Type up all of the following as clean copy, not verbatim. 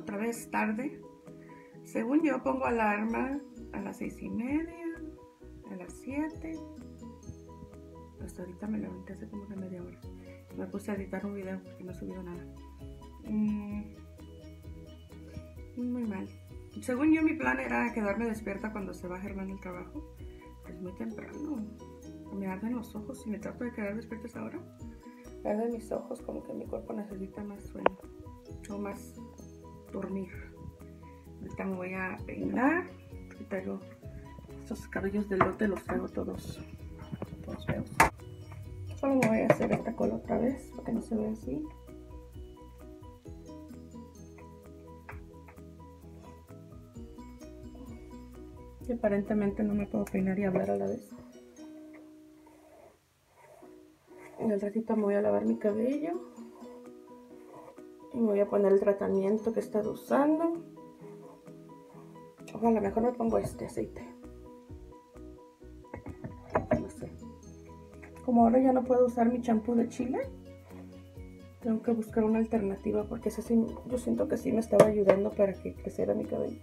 otra vez tarde. Según yo pongo alarma a las 6:30, a las 7. Hasta ahorita me levanté hace como una media hora. Me puse a editar un video porque no he subido nada. Muy mal. Según yo mi plan era quedarme despierta cuando se va Germán del trabajo. Es muy temprano. Me arden los ojos si me trato de quedar despierta a esa hora. Me arden mis ojos, como que mi cuerpo necesita más sueño. O más dormir. Ahorita me voy a peinar. Traigo estos cabellos de lote, los traigo todos feos. Solo me voy a hacer esta cola otra vez para que no se vea así. Y aparentemente no me puedo peinar y hablar a la vez. En el ratito me voy a lavar mi cabello. Y me voy a poner el tratamiento que he estado usando. Ojalá mejor me pongo este aceite. No sé. Como ahora ya no puedo usar mi champú de Chile, tengo que buscar una alternativa porque ese sí, yo siento que sí me estaba ayudando para que creciera mi cabello.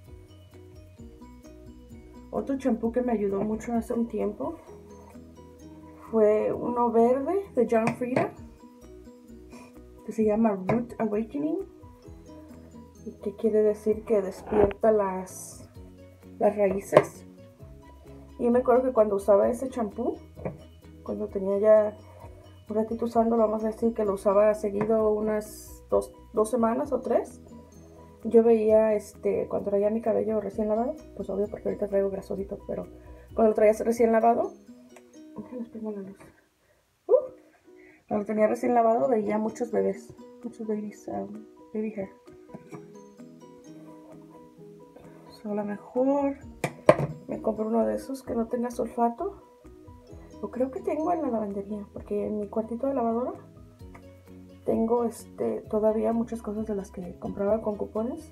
Otro champú que me ayudó mucho hace un tiempo fue uno verde de John Frieda que se llama Root Awakening, y que quiere decir que despierta las raíces. Y me acuerdo que cuando usaba ese champú, cuando tenía ya un ratito usándolo, vamos a decir que lo usaba seguido unas dos semanas o 3, yo veía cuando traía mi cabello recién lavado, pues obvio porque ahorita traigo grasosito, pero cuando lo traía recién lavado, les pongo la luz. Cuando lo tenía recién lavado veía muchos bebés, muchos babies, baby hair. So, a lo mejor me compro uno de esos que no tenga sulfato. Lo creo que tengo en la lavandería, porque en mi cuartito de lavadora tengo todavía muchas cosas de las que compraba con cupones.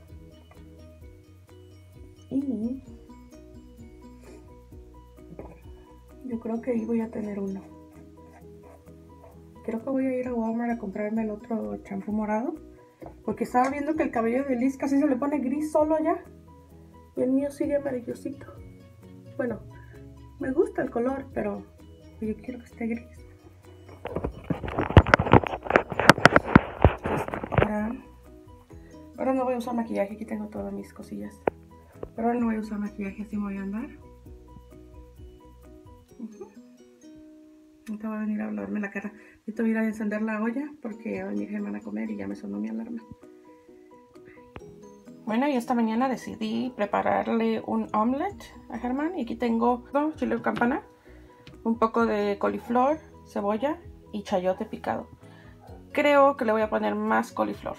Y yo creo que ahí voy a tener uno. Creo que voy a ir a Walmart a comprarme el otro champú morado, porque estaba viendo que el cabello de Liz casi se le pone gris solo ya. Y el mío sigue amarillosito. Bueno, me gusta el color, pero yo quiero que esté gris. Ahora no voy a usar maquillaje. Aquí tengo todas mis cosillas. Pero ahora no voy a usar maquillaje, así me voy a andar. Ahorita voy a venir a lavarme la cara. Ahorita voy a ir a encender la olla porque va a venir Germán a comer y ya me sonó mi alarma. Bueno, y esta mañana decidí prepararle un omelette a Germán. Y aquí tengo chile campana, un poco de coliflor, cebolla y chayote picado. Creo que le voy a poner más coliflor.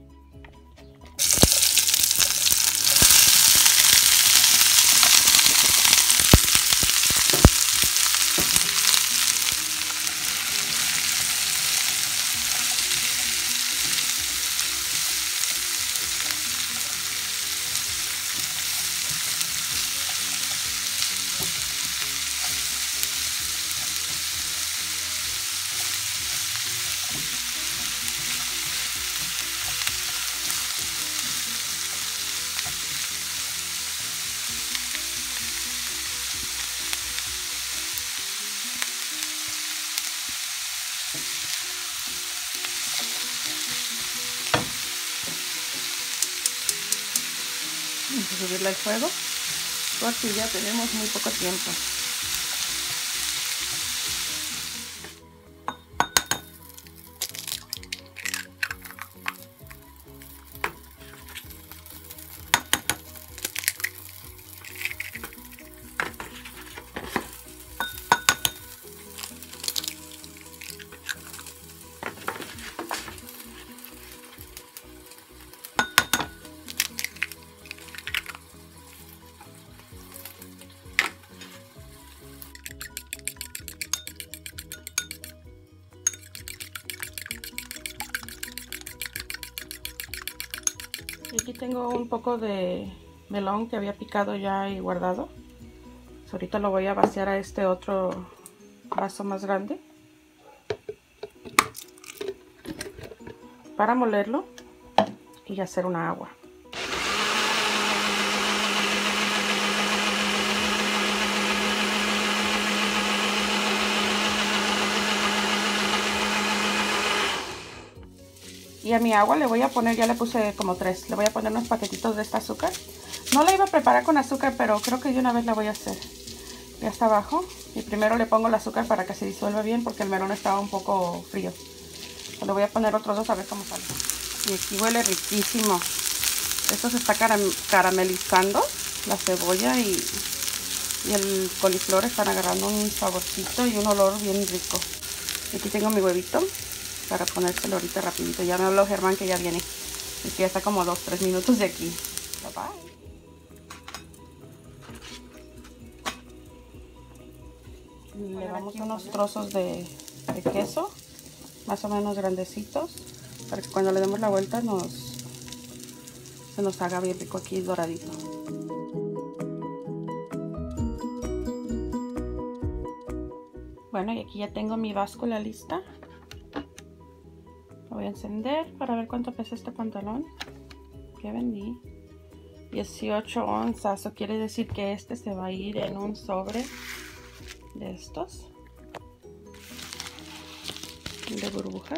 Vamos a subirle al fuego porque ya tenemos muy poco tiempo. Y aquí tengo un poco de melón que había picado ya y guardado. Ahorita lo voy a vaciar a este otro vaso más grande para molerlo y hacer una agua. Y a mi agua le voy a poner, ya le puse como 3. Le voy a poner unos paquetitos de esta azúcar. No la iba a preparar con azúcar, pero creo que de una vez la voy a hacer. Ya está abajo. Y primero le pongo el azúcar para que se disuelva bien porque el melón estaba un poco frío. Le voy a poner otros 2 a ver cómo sale. Y aquí huele riquísimo. Esto se está caramelizando. La cebolla y el coliflor están agarrando un saborcito y un olor bien rico. Aquí tengo mi huevito para ponérselo ahorita rapidito. Ya me habló Germán que ya viene. Y que ya está como 2-3 minutos de aquí. Bye bye. Le damos unos trozos de queso, más o menos grandecitos, para que cuando le demos la vuelta se nos haga bien rico aquí doradito. Bueno, y aquí ya tengo mi báscula lista. Lo voy a encender para ver cuánto pesa este pantalón que vendí. 18 onzas, eso quiere decir que este se va a ir en un sobre de estos de burbujas,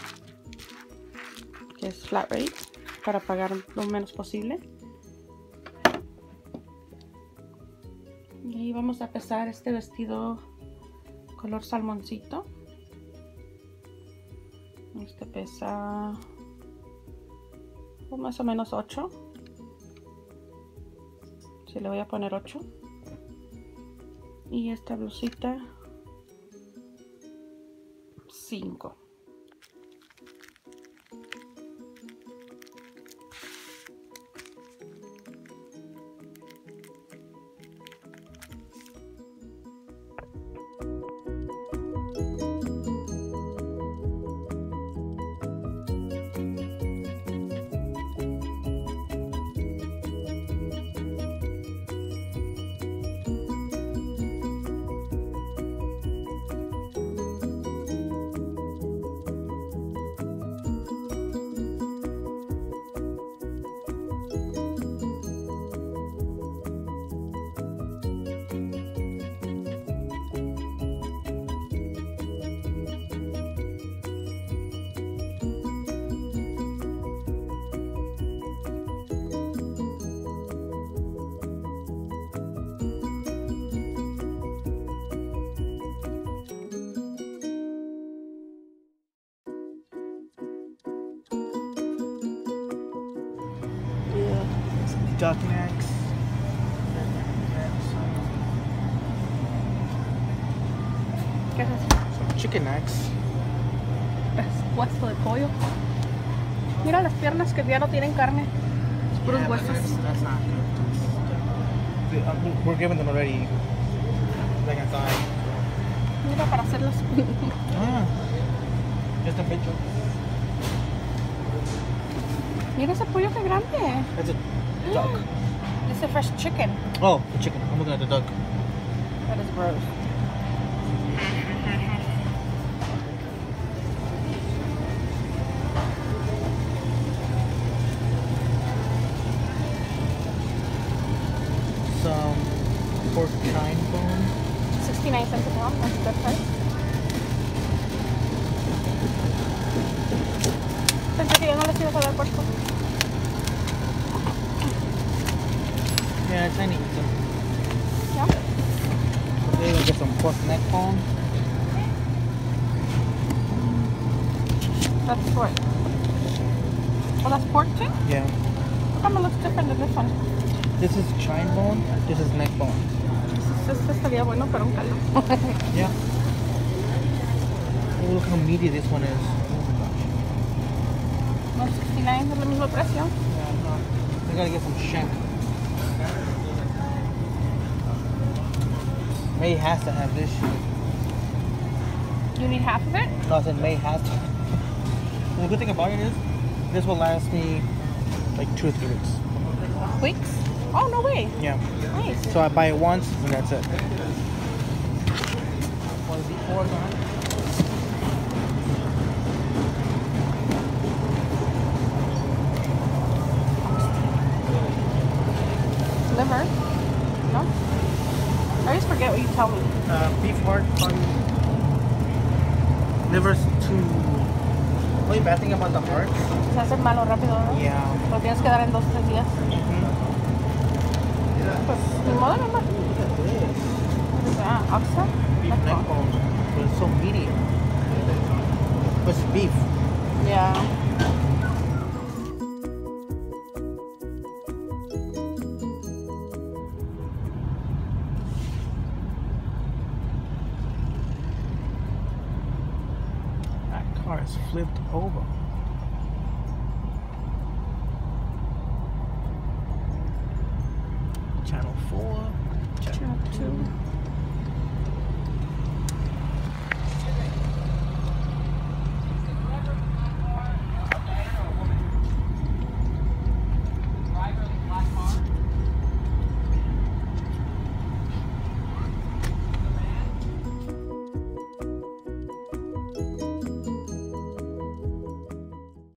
que es flat rate, para pagar lo menos posible. Y vamos a pesar este vestido color salmoncito. Este pesa más o menos 8. Sí, le voy a poner 8. Y esta blusita 5. Duck necks. ¿Qué es eso? Some chicken necks. Es hueso de pollo. Mira las piernas que ya no tienen carne. Es puros Yeah, but huesos. that's not good. We're giving them already. Like I thought. Mira para hacerlos. Just a picture. Mira ese pollo que grande. That's a duck. It's a fresh chicken. Oh, the chicken. I'm looking at the duck. That is gross. Some pork chine bone. 69 cents a pound. That's a good price. Pensé que ya no les ibas a dar puerco. Yeah, I need some. Yeah. We're gonna get some pork neck bone. That's what? Oh, that's pork too? Yeah. How come it looks different than this one? This is chine bone. This is neck bone. Este estaría bueno para un caldo. Yeah. Oh, look how meaty this one is. Oh my gosh. 169 es el mismo precio. Yeah, no. We gotta get some shank. May has to have this shit. You need half of it? No, I said May has to. And the good thing about it is, this will last me like 2 or 3 weeks. Weeks? Oh, no way. Yeah. Nice. So I buy it once and that's it. Liver? No? I always forget what you tell me. Beef heart, liver's 2 Only bad thing about the heart. Se hace malo rápido, ¿no? Yeah. Lo tienes que dar en 2-3 días. Pues, ni modo, nomás. Look at this. Ah, oxa. Beef neck bone. But it's so meaty. But it's beef. Yeah. That car is flipped over. Channel 4. Channel 2.